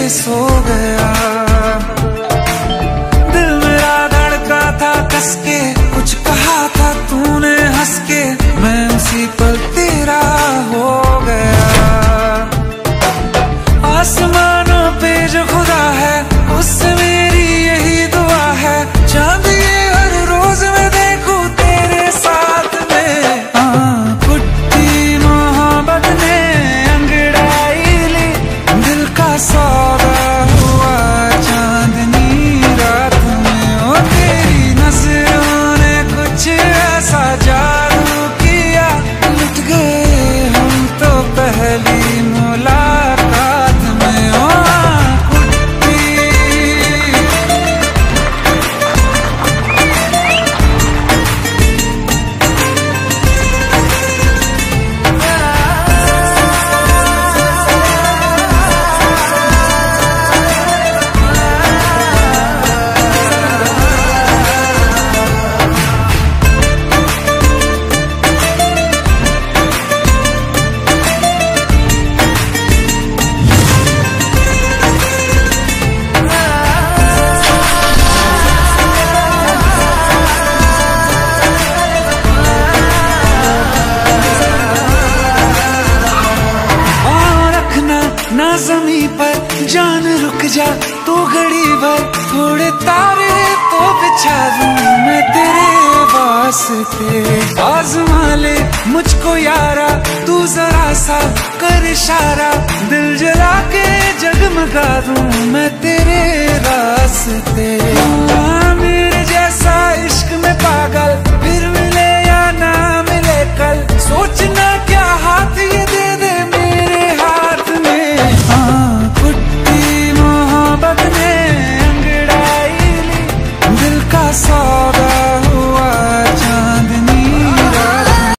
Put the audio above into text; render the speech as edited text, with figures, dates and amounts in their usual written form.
सो गया। दिल मेरा धड़का था कस के, कुछ कहा था तूने हंस के, मैं उसी पल तेरा हो गया। आसमानों पे जो खुदा है उससे मेरी यही दुआ है, चांद ये हर रोज मैं देखूं तेरे साथ में। कुट्टी मोहब्बत ने अंगड़ाई ली, दिल का सौदा हुआ चांदनी रात में। ओ तेरी नजरों ने कुछ ऐसा जादू किया, लुट गए हम तो पहली मुलाकात में। ओ ना ज़मीं पर जान रुक जा तू घड़ी भर, थोड़े तारे तो बिछा दूं मैं तेरे वास्ते। आज़मा ले मुझको यारा तू जरा सा कर इशारा, दिल जला के जगमगा दूं मैं तेरे रास्ते।